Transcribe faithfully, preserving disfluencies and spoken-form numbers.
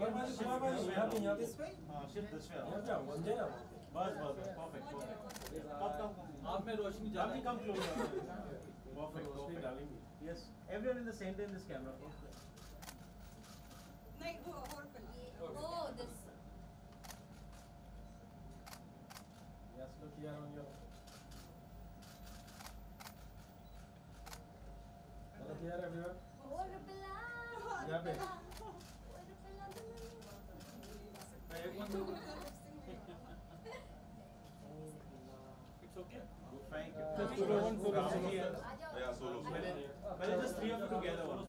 यहाँ पे यहाँ पे This way? हाँ shift this way. यहाँ पे आओ बंदे ना बस बस perfect perfect. Come come come. आप में रोशनी Come ज्यादा come closer. Perfect उसमें perfect. डालेंगे Yes. Everyone in the center in this camera. नहीं वो और पहले Oh, this. Yes, look here on your look here everyone Oh, Rupala. यहाँ पे Oh, Rupala. एक मिनट it's okay Thank you. Just photo one, photo one. Yeah, आ जाओ. solo. पहले just three of you together.